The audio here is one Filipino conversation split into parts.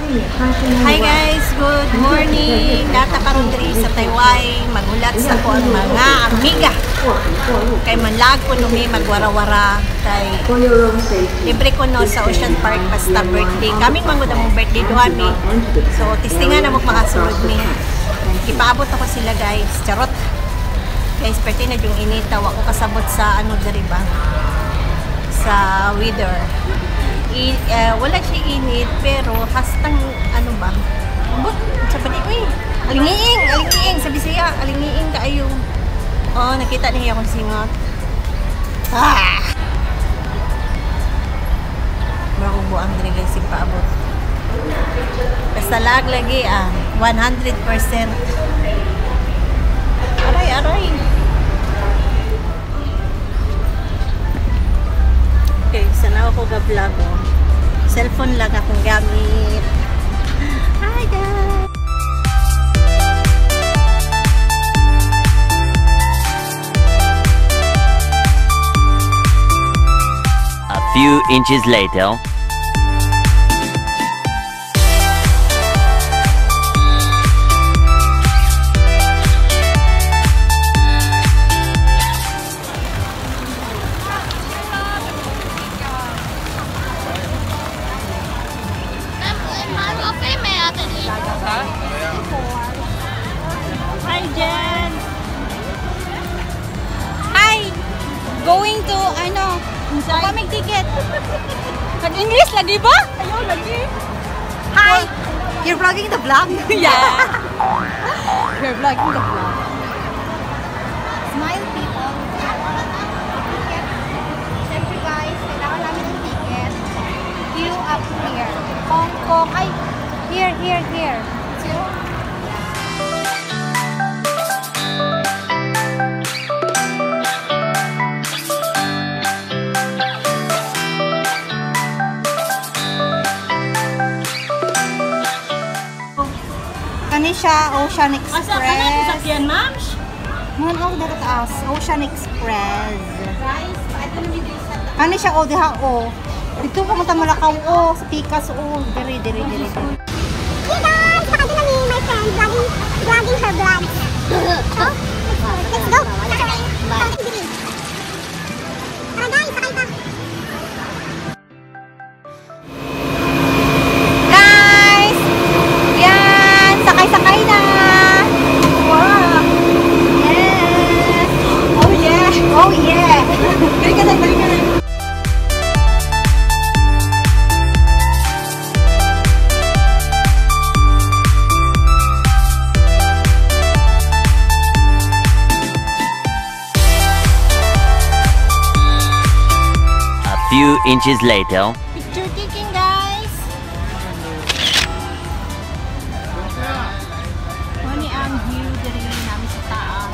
Hi guys, good morning. Data karon diri sa Taiwan, magulat sa ko ang mga amiga. Kay manlag ko numi magwara-wara kay libre ko no sa Ocean Park basta birthday. Kaming manggod ang birthday duha mi. So testingan na mo makasulod mi. Ipaabot ako sila guys. Charot. Guys, birthday na yung initaw ako kasabot sa ano diri ba? Sa weather. Wala siya init pero hastang ano ba sa pati alingiing sabi siya alingiing kaayo. Oh, nakita niya akong singot. Makubo ang diri guys paabot basta lag lagi 100%. Aray okay, sana ako ga-vlog oh. Cellphone lang akong gamit. Hi guys! A few inches later. Hi Jen! Hi! Going to ano? Pamig ticket. Nag-English lagi ba? Ayaw lagi. Hi! You're vlogging the vlog? Yeah. You're vlogging the vlog. Smile people. Siyempre guys, kailangan namin ng ticket. Queue up here. Hongkong. Ay, here. Kani siya, Ocean Express. Asa ka na sakyan, ma'am? Ngon ako dapat taas, Ocean Express. Guys, paano ni dito sa Kani siya, oh, diha, oh. Dito ka mong Malakaw, oh. Sa Pikas, oh. Diri. Hey guys, baka din namin my friend vlogging her vlog. Oh, let's go. Tara guys, sakay pa. Guys! Yan! Sakay na! Wow! Yes! Oh yeah! Balik ka na! A few inches later. picture taking guys. Mani ang view diri namin sa taas.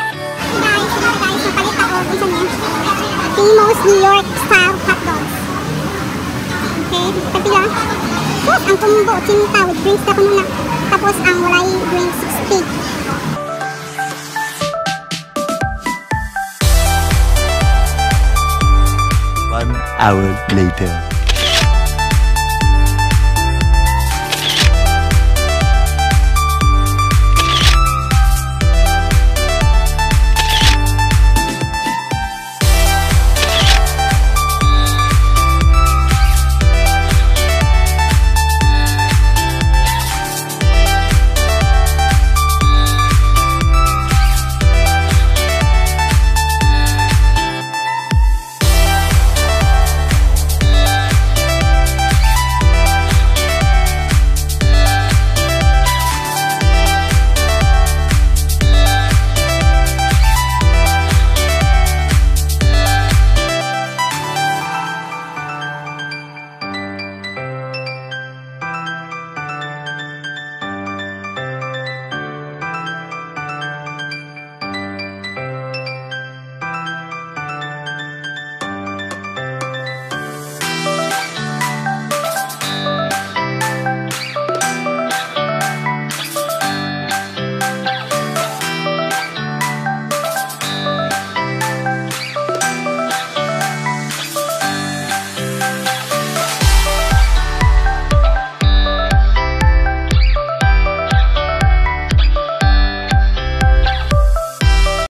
famous New York style hot dogs. Kapila. Sus, ang combo, 80 with drinks na kuno na. Tapos ang walay drinks, 60. 1 hour later.